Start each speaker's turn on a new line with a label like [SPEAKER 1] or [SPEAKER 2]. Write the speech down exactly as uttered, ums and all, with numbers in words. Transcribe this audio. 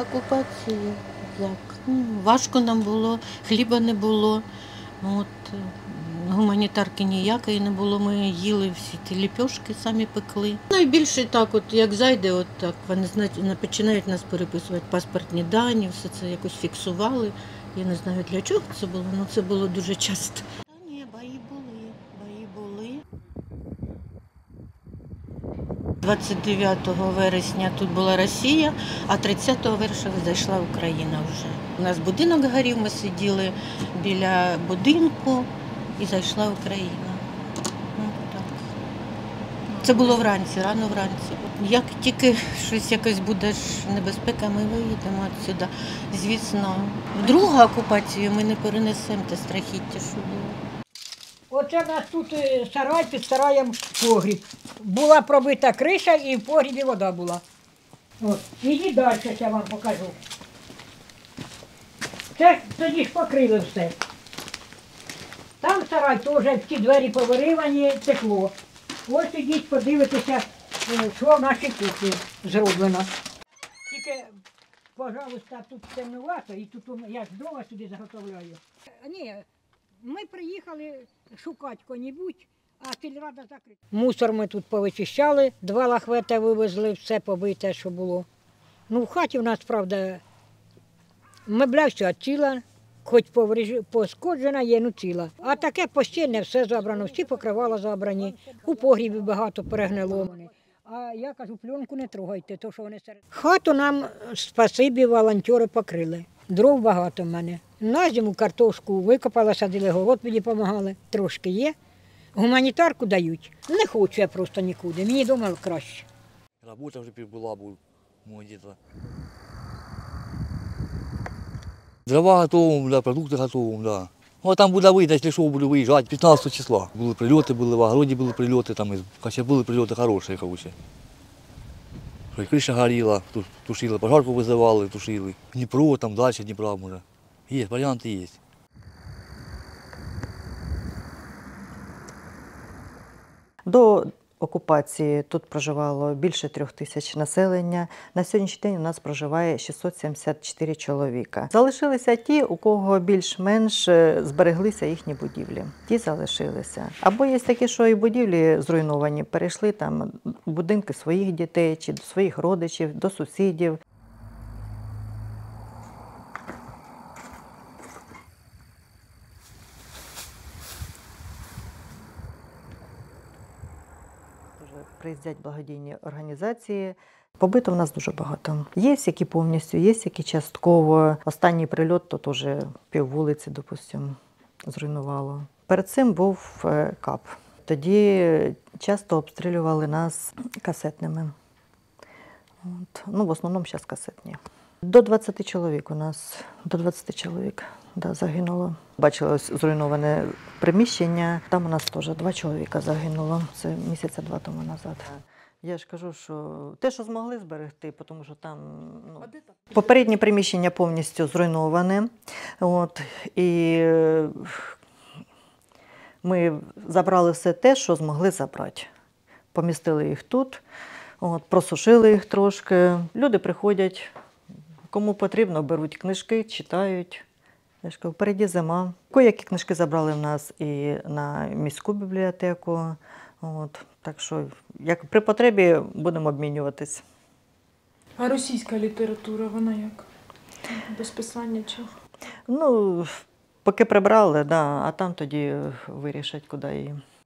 [SPEAKER 1] окупації, як? Ну, важко нам було, хліба не було. От, гуманітарки ніякої не було, ми їли всі ті ліпьошки, самі пекли. Найбільше так, от як зайде, от так, вони знають, починають нас переписувати паспортні дані, все це якось фіксували. Я не знаю, для чого це було, але це було дуже часто. Та ні, бої були, бої були. двадцять дев'ятого вересня тут була Росія, а тридцятого вересня зайшла Україна вже. У нас будинок горів, ми сиділи біля будинку і зайшла Україна. Ну, так. Це було вранці, рано вранці. Як тільки щось якось буде небезпека, ми виїдемо відсюди. Звісно, другу окупацію ми не перенесемо те страхіття, що було.
[SPEAKER 2] Оце у нас тут сарай, під сараєм погріб. Була пробита криша і в погрібі вода була. От. Ідіть далі, я вам покажу. Це тоді ж покрили все. Там сарай теж, ці двері повиривані, текло. Ось ідіть подивитися, що в нашій кухні зроблено. Тільки, пожалуйста, тут темнувато, і тут я ж дрова сюди заготовляю. Ні, ми приїхали шукати кого-небудь, а сільрада закрита. Мусор ми тут повичищали, два лахвети вивезли, все побите, що було. Ну, в хаті в нас, правда, мебля вся ціла, хоч пошкоджена є, ну ціла. А таке постільне все забрано, всі покривала забрані, у погрібі багато перегнило. А я кажу, пленку не трогайте, то що вони серед... Хату нам, спасибі, волонтери покрили. Дров багато в мене. На зиму картошку викопала, садили, город мені допомагали. Трошки є. Гуманітарку дають. Не хочу я просто нікуди. Мені вдома краще.
[SPEAKER 3] Робота вже була, був мой діда. Дрова готові, да, продукти готові, да. Ну, а там буде вийти, якщо що, буду виїжджати. п'ятнадцятого числа. Були прильоти, були в огороді, були прильоти, там, хоча були прильоти хороші, коротше. Криша горіла, тушили, пожарку визивали, тушили. Дніпро, там далі Дніпра, може. Є, варіанти є.
[SPEAKER 4] До окупації тут проживало більше трьох тисяч населення. На сьогоднішній день у нас проживає шістсот сімдесят чотири чоловіка. Залишилися ті, у кого більш-менш збереглися їхні будівлі. Ті залишилися. Або є такі, що і будівлі зруйновані, перейшли там у будинки своїх дітей, чи до своїх родичів, до сусідів. Приїздять благодійні організації. Побиту в нас дуже багато. Є, які повністю, є, які частково. Останній прильот, то теж пів вулиці, допустимо, зруйнувало. Перед цим був КАП. Тоді часто обстрілювали нас касетними. От. Ну, в основному зараз касетні. До двадцяти чоловік у нас, до двадцяти чоловік, да, загинуло. Бачили ось зруйноване приміщення, там у нас теж два чоловіка загинуло, це місяця два тому назад. Я ж кажу, що те, що змогли зберегти, тому що там ну, попереднє приміщення повністю зруйноване. От, і ми забрали все те, що змогли забрати. Помістили їх тут, от, просушили їх трошки. Люди приходять, кому потрібно, беруть книжки, читають. Я ж кажу, впереді зима. Коякі книжки забрали в нас і на міську бібліотеку. От, так що, як при потребі, будемо обмінюватись.
[SPEAKER 5] А російська література, вона як? Без писання чи?
[SPEAKER 4] Ну, поки прибрали, да, а там тоді вирішать, куди її.